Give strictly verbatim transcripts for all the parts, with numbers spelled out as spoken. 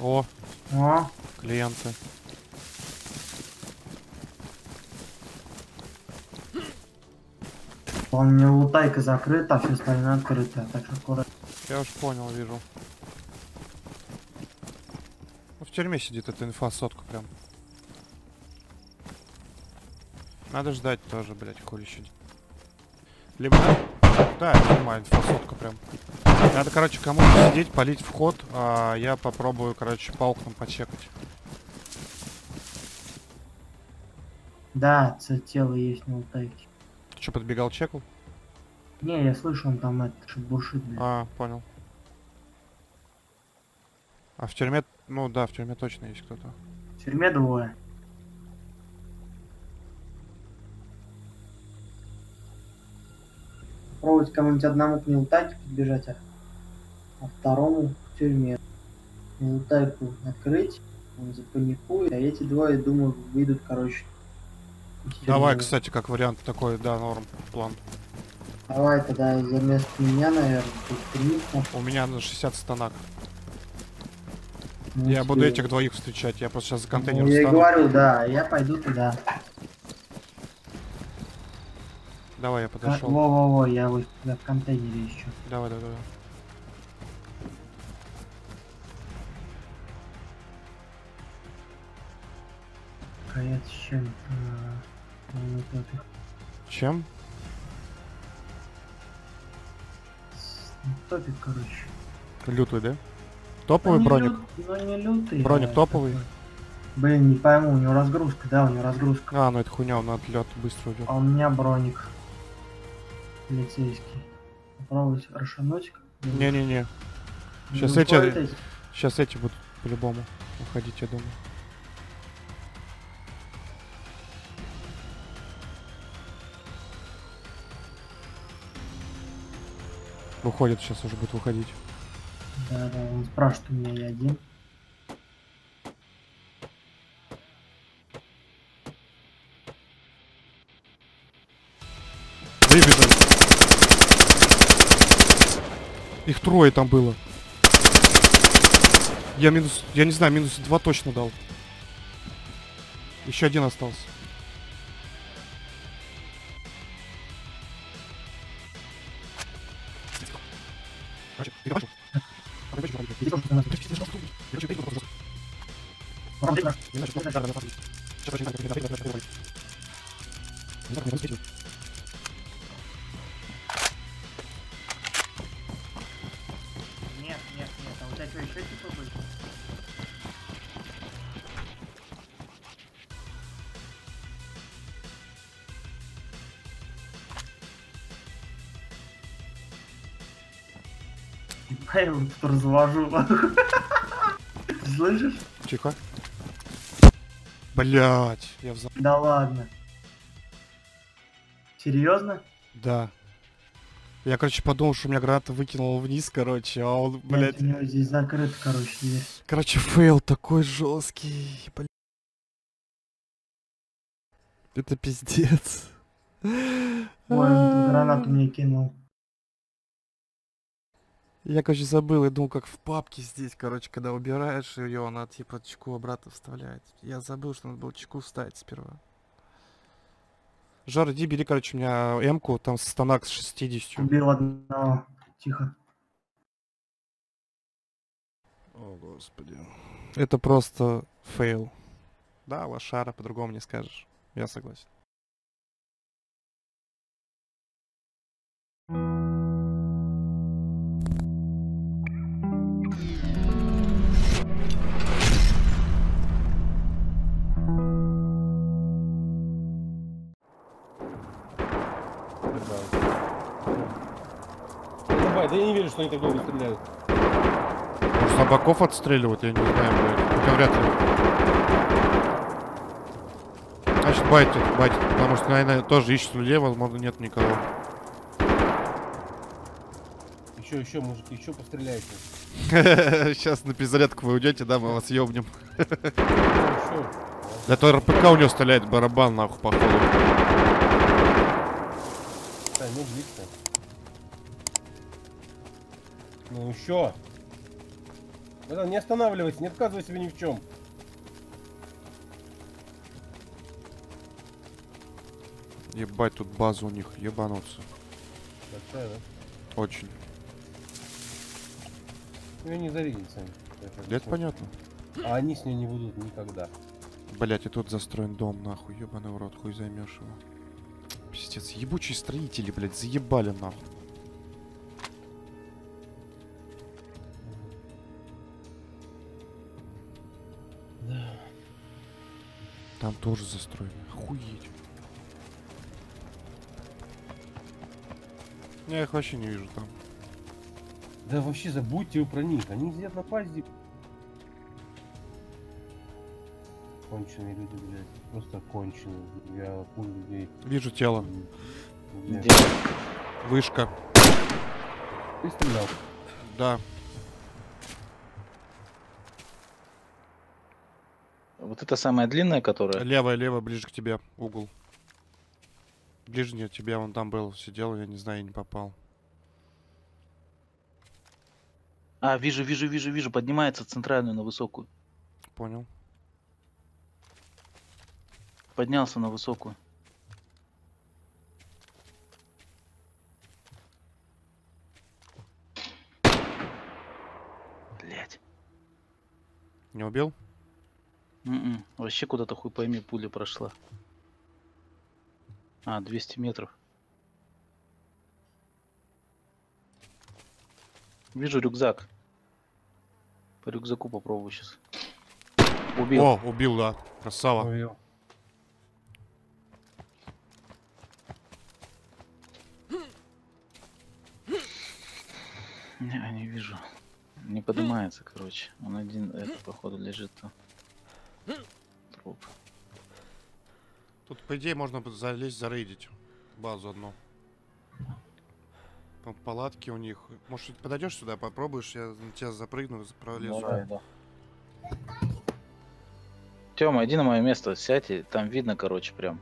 О, О, клиенты. у меня лутайка закрыта, а все остальное открыто. Так что аккуратно. Я уж понял, вижу. Ну, в тюрьме сидит эта инфа, сотка прям. Надо ждать тоже, блять, хули еще. Либо... Да, я понимаю, инфа, сотка прям. Надо, короче, кому-то сидеть, полить вход, а я попробую, короче, по окнам почекать. Да, ц- тело есть на лутайке. Ты что, подбегал, чекал? Не, я слышу, он там это шебуршит, блин. А, понял. А в тюрьме... Ну да, в тюрьме точно есть кто-то. В тюрьме двое. Попробовать кому-нибудь одному к нелутайке подбежать, а, а второму в тюрьме. Нелутайку открыть, он запаникует, а эти двое, думаю, выйдут, короче. из Давай, тюрьмы. кстати, как вариант такой, да, норм, план. Давай тогда за место меня, наверное, тут три. У меня на шестьдесят станок. Ну, Я буду тебе- этих двоих встречать, я просто сейчас за Ну, контейнером я и встану. говорю, да, я пойду туда. Давай, я подошел. Во-во-во, я вот тебя в контейнере еще. Давай, давай, давай. Каят с чем? А, ну, вот это. Чем? С- ну, топик, короче. Лютый, да? Топовый Ну, не броник? лют- ну не лютый. Броник а топовый? такой. Блин, не пойму, у него разгрузка, да, у него разгрузка. А, ну это хуйня, он отлет быстро уйдет. А у меня броник. Полицейский. Попробовать расшануть. Не-не-не. Не Сейчас выходит эти, сейчас эти будут по-любому уходить, я думаю. Выходит, сейчас уже будут выходить. Да, да, он спрашивает у меня, я один. Выбежали. Их трое там было. Я минус, я не знаю, минус два точно дал. Еще один остался. Нет, нет, нет, а у тебя что, еще типа будет? Я его тут развожу. Ты слышишь? Тихо. Блять, я взял. Да ладно. Серьезно? Да. Я, короче, подумал, что у меня граната выкинула вниз, короче, а он, блядь. У него здесь закрыт, короче, есть. Короче, фейл такой жесткий. Блядь. Это пиздец. Ой, он тут гранату мне кинул. Я, короче, забыл, я думал, как в папке здесь, короче, когда убираешь ее, она типа чеку обратно вставляет. Я забыл, что надо было чеку вставить сперва. Жор, иди бери, короче, у меня М-ку, там станок с шестьдесятью. Убил одного. Тихо. О, господи. Это просто фейл. Да, лошара, по-другому не скажешь. Я согласен. Ебать, да я не верю, что они так долго стреляют. Может, собаков отстреливают, я не знаю, блядь. Хотя вряд ли. Значит, байтит, байтит, потому что, наверное, тоже ищет людей, возможно, нет никого. Еще, еще, мужики, еще постреляйте. Сейчас на перезарядку вы уйдете, да, мы вас ёбнем. Еще. Да то РПК у него стреляет барабан, нахуй, походу. Да, ну близко. Ну еще. Братан, не останавливайся, не отказывай себе ни в чем. Ебать, тут база у них, ебануться. Большая, да? Очень. Ее не зарядить, Сань. Да это понятно. А они с ней не будут никогда. Блять, и тут застроен дом, нахуй, ебаный в рот, хуй займешь его. Пиздец, ебучие строители, блять, заебали нахуй. Да. Там тоже застроено, охуеть. Я их вообще не вижу там. Да вообще забудьте про них. Они сидят на пазде. Конченые люди, блядь. Просто конченые. Я хуй людей. Вижу тело. Где? Где? Вышка. Ты стрелял? Да. Вот это самая длинная, которая? Левая, левая, ближе к тебе. Угол. Ближе к тебе, он там был, сидел, я не знаю, я не попал. А, вижу, вижу, вижу, вижу. Поднимается центральную на высокую. Понял. Поднялся на высокую. Блять. Не убил? М-м. Вообще куда-то хуй пойми, пуля прошла. А, двести метров. Вижу рюкзак. По рюкзаку попробую сейчас. Убил. О, убил, да. Красава. Увидел. Не, не вижу. Не поднимается, короче. Он один, это, походу, лежит там. Труп. Тут, по идее, можно бы залезть, зарейдить базу одну. Там палатки у них. Может, подойдешь сюда, попробуешь, я на тебя запрыгну, пролезу. Давай, да. Тёма, иди на мое место, сядь, и там видно, короче, прям.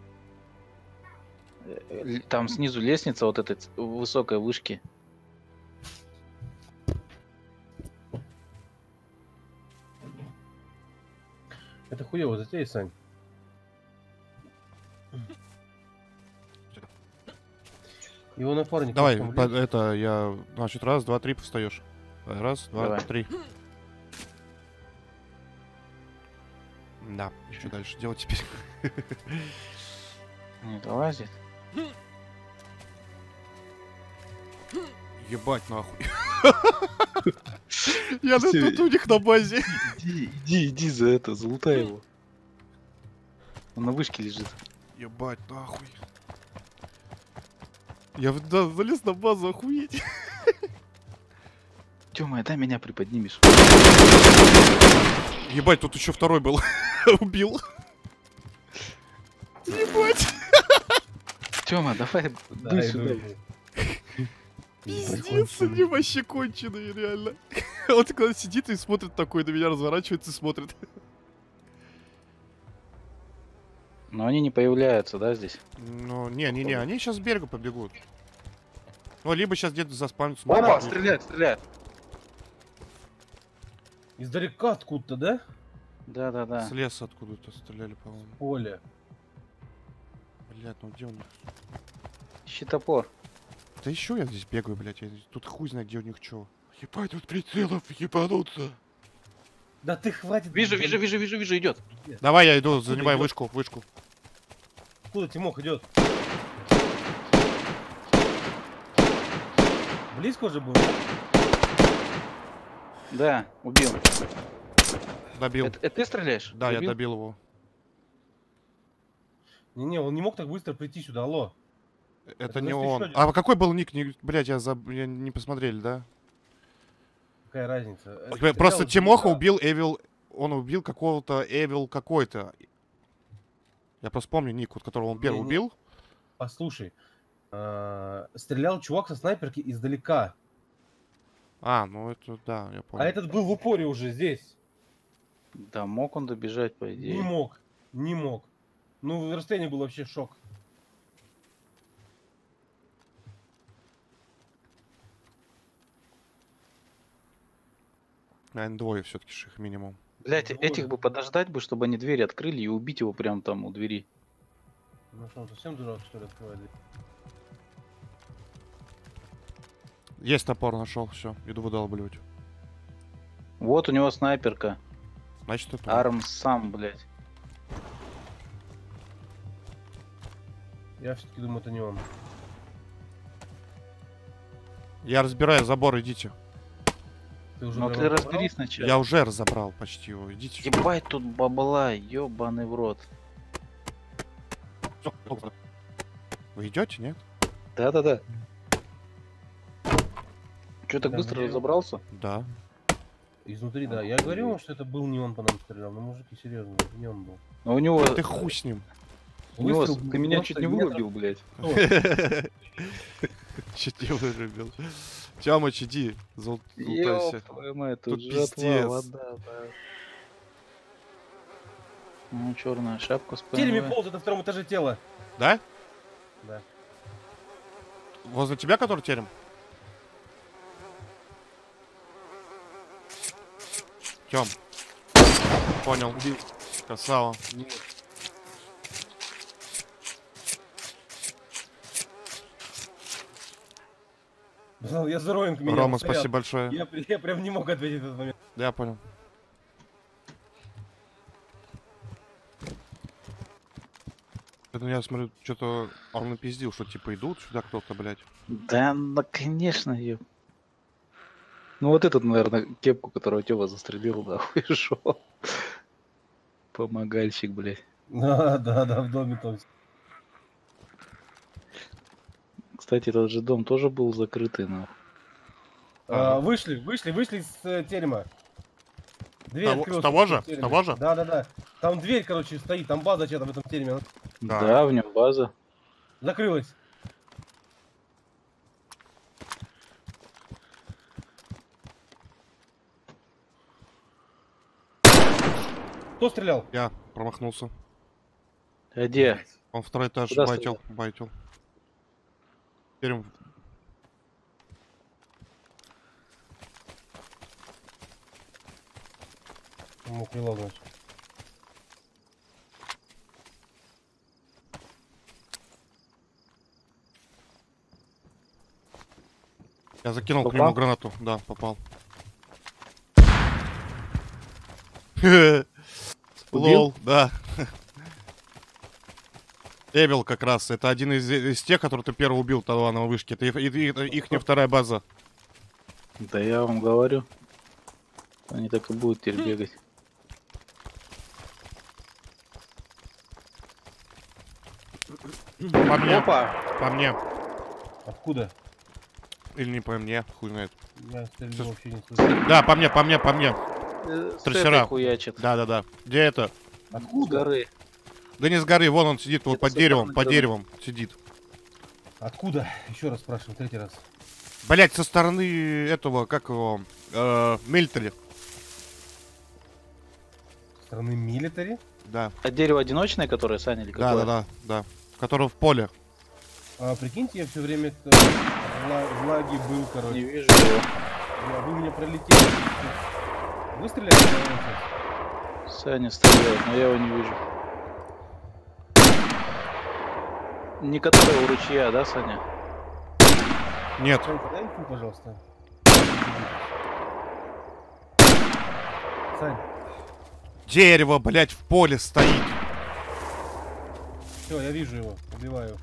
Э, л- Там снизу лестница вот этой ц- высокой вышки. Это хуево затея, Сань. Его напарник. Давай, там по- лез. это я. Значит, раз, два, три встаешь. Раз, два, Давай. три. Да, что дальше делать теперь? Не долазит. Ебать нахуй. Я тут у них на базе. Иди, иди, иди за это, залутай его. Он на вышке лежит. Ебать нахуй. Я в- да, залез на базу, охуеть. Тёма, дай меня приподнимешь. Ебать, тут еще второй был. Убил. Ебать. Тёма, давай, Да, дуй иду, сюда. иду. Пиздец, они вообще конченые, реально. Он когда сидит и смотрит такой на меня, разворачивается и смотрит. Но они не появляются, да, здесь? Ну, не-не-не, они сейчас с берега побегут. Ну, либо сейчас где-то заспамятся. Опа, может, стреляет, стреляет. Издалека откуда-то, да? Да, да, да. С леса откуда-то стреляли, по-моему. Поле. Блядь, ну где у них? Ищи топор. Да еще я здесь бегаю, блядь. Я... Тут хуй знает, где у них что. Ебать, тут прицелов ебануться. Да ты хватит. Вижу, вижу, вижу, вижу, вижу, идет. Давай, я иду, занимай идёт? вышку, вышку. Откуда Тимох идет? Близко уже был? Да, убил. Добил. Это, это ты стреляешь? Да, я Убил? добил его. Не-не, он не мог так быстро прийти сюда, алло. Это, Это не значит, ещё он. один. А какой был ник? Не... Блядь, я, заб... я не посмотрели, да? Какая разница? Э, Просто стрелял Тимоха издалека. убил Эвил. Он убил какого-то Эвил какой-то. Я просто помню ник, вот которого он первый Не-не. убил. Послушай, а, стрелял чувак со снайперки издалека. А, ну это да, я понял. А этот был в упоре уже здесь. Да, мог он добежать, по Не идее. мог. Не мог. Ну, расстояние было вообще шок. Наверное, двое все-таки их минимум. Блять, Двое. этих бы подождать бы, чтобы они двери открыли и убить его прям там у двери. Ну что, он совсем дурак, что ли, открывает дверь? Есть топор, нашел, все, иду выдалбливать. Вот у него снайперка. Значит, это он. Арм сам, блять. Я все-таки думаю, это не он. Я разбираю забор, идите. Ты уже Ну прям ты разобрал? разберись сначала. Я уже разобрал почти его, идите. сюда. Ебать тут бабла, ёбаный в рот. Вы идете, нет? Да-да-да. Чё, так Да, быстро где? разобрался? Да. Изнутри, да. Я говорил вам, что это был не он по нам стрелял, но мужики, серьезно, это не он был. Но у него... Ты хуй с ним. у него с- Выстрел был Ты меня просто чуть не метров- вырубил, блять. Кто? Чуть не вырубил. Тёмыч, иди, залутайся. Ёб твою мать, Тут тут жатва, пиздец. вода, да. Ну, черная шапка с В тереме ПМВ. ползает на втором этаже тело. Да? Да. Возле тебя который терем? Тём. Понял. Красава. Знал, я за Роем к меня Рома, стоял. спасибо большое. Я, при- я прям не мог ответить в этот момент. Да, я понял. Это я смотрю, что-то он напиздил, что типа идут сюда кто-то, блядь. Да, ну, конечно, ёб. Ну вот этот, наверное, кепку, которую Тёва застрелил, да, шо. Помогальщик, блядь. Да, да, да, в доме там. Кстати, этот же дом тоже был закрытый, но... А, Ага. вышли, вышли, вышли с э, терема. Дверь Того- с открылась того в же? С тереме. того же? Да, да, да. Там дверь, короче, стоит, там база чья-то в этом тереме. Она Да. Да, в нем база. закрылась. Кто стрелял? Я промахнулся. А где? Он второй этаж Куда байтил, байтил. Терем. Мог релогнуть. Я закинул к Попал? нему гранату. Да, попал. Лол, да. Эвил как раз. Это один из, из тех, который ты первый убил того на вышке. Это их, их, их не вторая база. Да я вам говорю. Они так и будут теперь бегать. По мне, Опа! по мне. Откуда? Или не по мне, хуй знает. Я стрельбу Слушай. вообще не слышу. Да, по мне, по мне, по мне. Э, с Трассера. этой хуячит. Да-да-да. Где это? С Откуда? горы. Да не с горы, вон он сидит, вот Это под со деревом, стороны под горы. деревом сидит. Откуда? Еще раз спрашиваю, третий раз. Блять, со стороны этого, как его, э, милитари. Со стороны милитари? Да, А дерево одиночное, которое, Саня, или какое? да-да-да, да. Которого в поле. А, прикиньте, я все время это, в, ла- в лаге был, Не короче. вижу его. Я- Вы меня пролетели. Вы стреляли? по мне? Саня стреляет, но я его не вижу. Не который у ручья, да, Саня? Нет, Сань, подай инфу, пожалуйста. Сань, дерево, блять, в поле стоит. все, я вижу его, убиваю.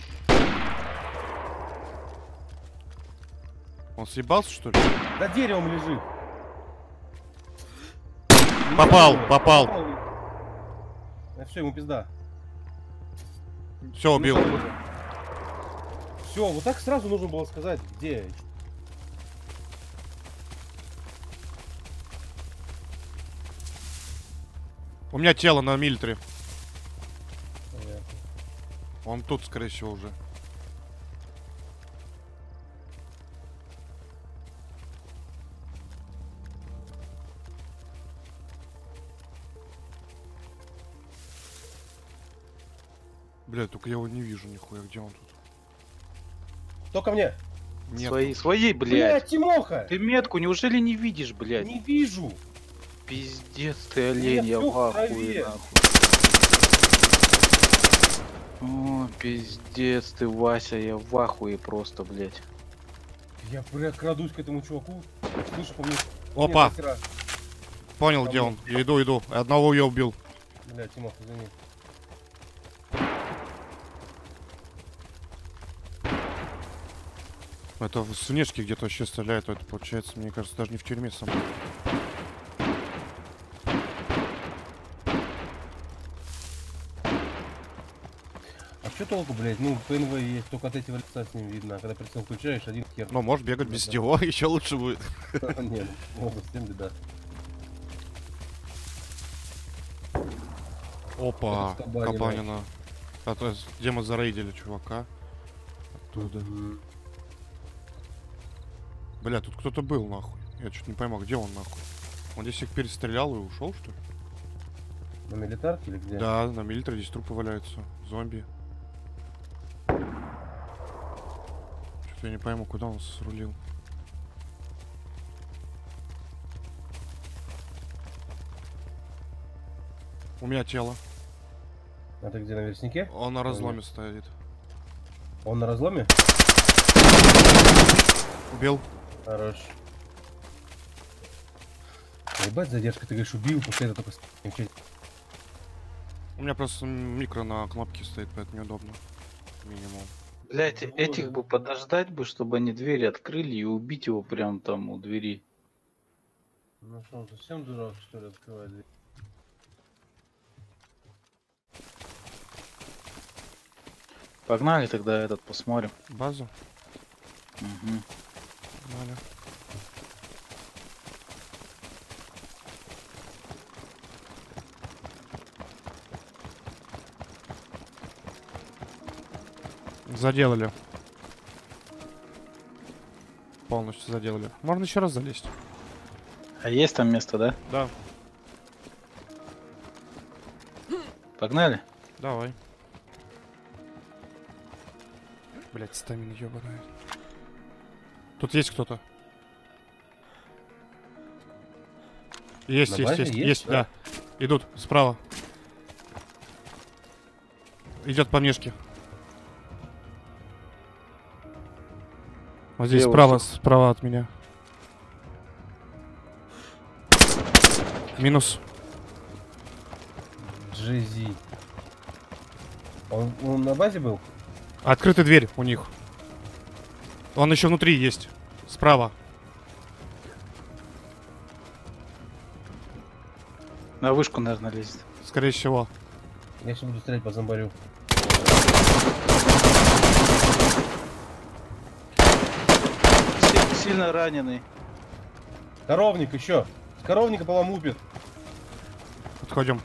Он съебался, что ли? За деревом лежит. Попал, Не попал. все, ему пизда. Все, убил. Все, вот так сразу нужно было сказать, где. У меня тело на милитаре. Понятно. Он тут, скорее всего, уже. Бля, только я его не вижу нихуя, где он тут? Кто ко мне? Нет. Свои, свои, Блядь, блядь. Тимоха! Ты метку неужели не видишь, блядь? Не вижу! Пиздец ты, олень, я всё в в ахуе, траве. нахуй. О, пиздец ты, Вася, я в ахуе просто, блядь. Я, бля, крадусь к этому чуваку. Слышу, по мне... Опа! Нет, нахера. Понял, где он. Я иду, иду. Одного я убил. Бля, Тимоха, извини. Это с внешки где-то вообще стреляет. Это получается, мне кажется, даже не в тюрьме сам. А что толку, блядь? Ну, ПНВ есть, только от этого лица с ним видно. А когда прицел включаешь, один хер. Ну, можешь бегать без него, еще лучше будет. Нет, могут, с тем беда. Опа, Это с Кабанина. Кабанина. А то есть, где мы зарейдили чувака. Оттуда. Мгм. Бля, тут кто-то был, нахуй. Я что-то не пойму, где он, нахуй. Он здесь их перестрелял и ушел, что ли? На милитарке или где? Да, на милитаре здесь трупы валяются. Зомби. Что-то я не пойму, куда он срулил. У меня тело. А ты где, на верстнике? Он на разломе стоит. Он на разломе? Убил. Хорош. Ебать, задержка, ты говоришь, убил, после этого только... с- У меня просто микро на кнопке стоит, поэтому неудобно. Минимум. Блять, этих бы подождать бы, чтобы они двери открыли и убить его прям там у двери. Ну что, он совсем дурак, что ли, открывает дверь? Погнали тогда этот посмотрим. Базу. Угу. Погнали. Заделали. Полностью заделали. Можно еще раз залезть. А есть там место, да? Да, Погнали. давай. Блять, стамина ебаная. Тут есть кто-то. Есть, На есть, базе есть, есть, есть, да. Идут справа. Идет по внешке. Вот здесь Левый справа, справа от меня. Минус. Джези. Он, он на базе был? Открыта дверь у них. Он еще внутри есть. Справа. На вышку, наверное, лезет. Скорее всего. Я сейчас буду стрелять по зомбарю. Си- сильно раненый. Коровник еще. С коровника поломупит. Подходим.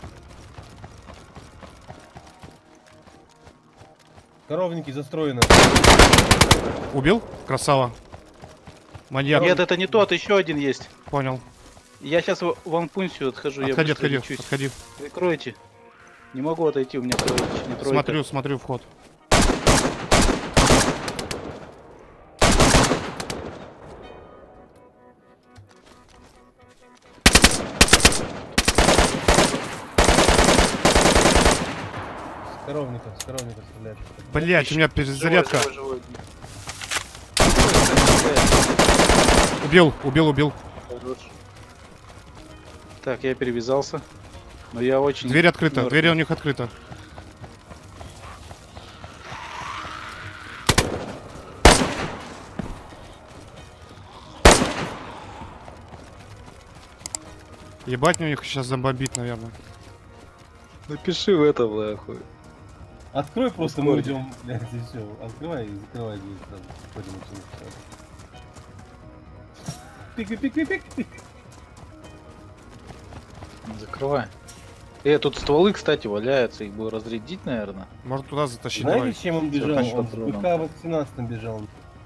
Коровники застроены. Убил? Красава. Маньяк. Нет, это не тот, еще один есть. Понял. Я сейчас в ванпунсию отхожу. я Отходи, быстро отходи, лечусь. отходи. Прикройте. Не могу отойти, у меня кровотечение тройка. Смотрю, смотрю вход. С коровника, с коровника стреляет. Блять, у меня перезарядка. Живой, живой, живой. Убил, убил, убил. Хорош. Так, я перевязался. Но я очень... Дверь открыта, мёртвый. дверь у них открыта. Ебать, у них сейчас зомбобит, наверное. Напиши в это, нахуй. Открой просто, мы Дискорде. уйдем, блядь, и все. Открывай и закрывай дверь сразу. Пойдем отсюда. Пик-пик-пик-пик-пик. Закрывай. Э, тут стволы, кстати, валяются. Их бы разрядить, наверное. Может туда затащить, давай. Знаете, чем он бежал? Затащил Он с дроном. БК восемнадцать бежал.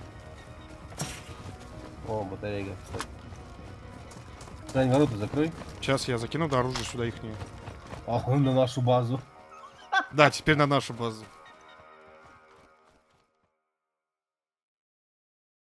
О, батарейка, кстати. Сань, ворота закрой. Сейчас я закину до оружия сюда ихние. А, на нашу базу. Да, теперь на нашу базу.